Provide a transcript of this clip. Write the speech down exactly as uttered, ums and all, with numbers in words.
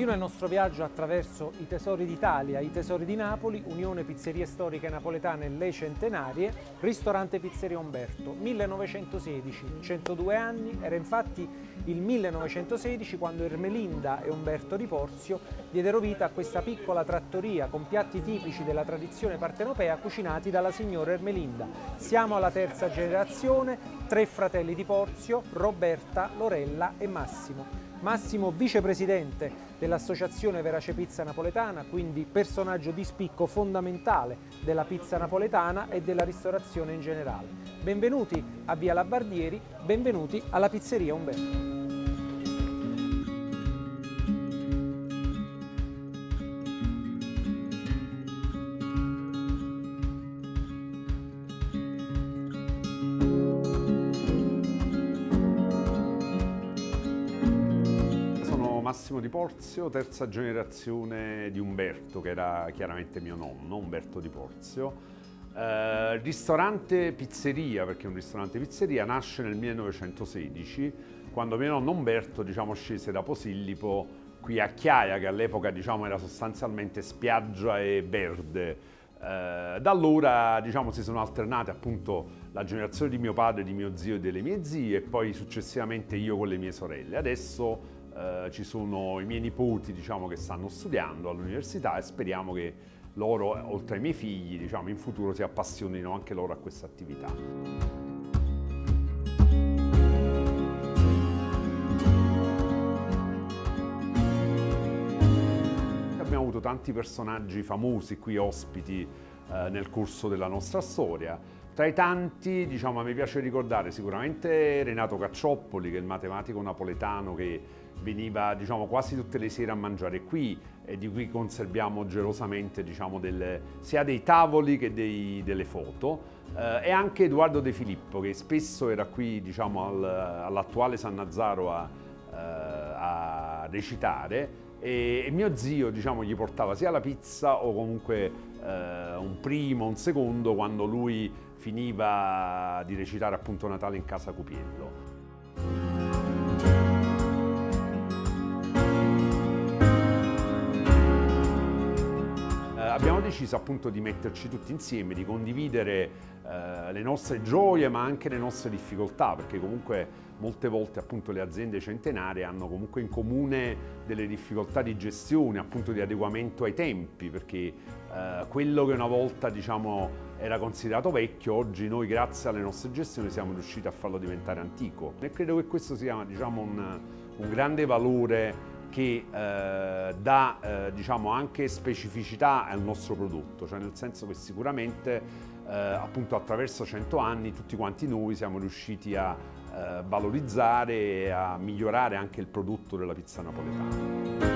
Continua il nostro viaggio attraverso i tesori d'Italia, i tesori di Napoli, Unione Pizzerie Storiche Napoletane Le Centenarie, ristorante Pizzeria Umberto, millenovecentosedici, centodue anni, era infatti il millenovecentosedici quando Ermelinda e Umberto di Porzio diedero vita a questa piccola trattoria con piatti tipici della tradizione partenopea cucinati dalla signora Ermelinda. Siamo alla terza generazione, tre fratelli di Porzio, Roberta, Lorella e Massimo. Massimo, vicepresidente dell'Associazione Verace Pizza Napoletana, quindi personaggio di spicco fondamentale della pizza napoletana e della ristorazione in generale. Benvenuti a Via Labardieri, benvenuti alla Pizzeria Umberto. Massimo di Porzio, terza generazione di Umberto, che era chiaramente mio nonno, Umberto di Porzio. Eh, ristorante pizzeria, perché un ristorante pizzeria nasce nel millenovecentosedici, quando mio nonno Umberto, diciamo, scese da Posillipo qui a Chiaia, che all'epoca, diciamo, era sostanzialmente spiaggia e verde. Eh, da allora, diciamo, si sono alternate appunto la generazione di mio padre, di mio zio e delle mie zie, e poi successivamente io con le mie sorelle. Adesso Uh, ci sono i miei nipoti, diciamo, che stanno studiando all'università e speriamo che loro, oltre ai miei figli, diciamo, in futuro si appassionino anche loro a questa attività. Abbiamo avuto tanti personaggi famosi qui ospiti uh, nel corso della nostra storia. Tra i tanti, diciamo, a me piace ricordare sicuramente Renato Caccioppoli, che è il matematico napoletano che veniva, diciamo, quasi tutte le sere a mangiare qui e di cui conserviamo gelosamente, diciamo, delle, sia dei tavoli che dei, delle foto, eh, e anche Edoardo De Filippo, che spesso era qui, diciamo, al, all'attuale San Nazzaro a, eh, a recitare, e, e mio zio, diciamo, gli portava sia la pizza o comunque eh, un primo, un secondo, quando lui finiva di recitare appunto Natale in casa Cupiello. Abbiamo deciso appunto di metterci tutti insieme, di condividere eh, le nostre gioie ma anche le nostre difficoltà, perché comunque molte volte appunto le aziende centenarie hanno comunque in comune delle difficoltà di gestione, appunto di adeguamento ai tempi, perché eh, quello che una volta, diciamo, era considerato vecchio, oggi noi grazie alle nostre gestioni siamo riusciti a farlo diventare antico. E credo che questo sia, diciamo, un, un grande valore che eh, dà eh, diciamo, anche specificità al nostro prodotto, cioè nel senso che sicuramente eh, appunto attraverso cento anni tutti quanti noi siamo riusciti a eh, valorizzare e a migliorare anche il prodotto della pizza napoletana.